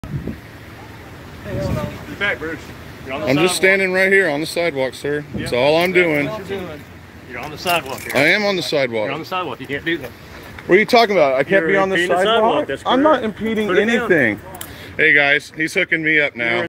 Get back, Bruce. I'm just standing right here on the sidewalk, sir. That's all I'm doing. You're on the sidewalk here. I am on the sidewalk. You're on the sidewalk. You can't do that. What are you talking about? I can't be on the sidewalk? That's I'm not impeding anything. Hey guys, he's hooking me up now.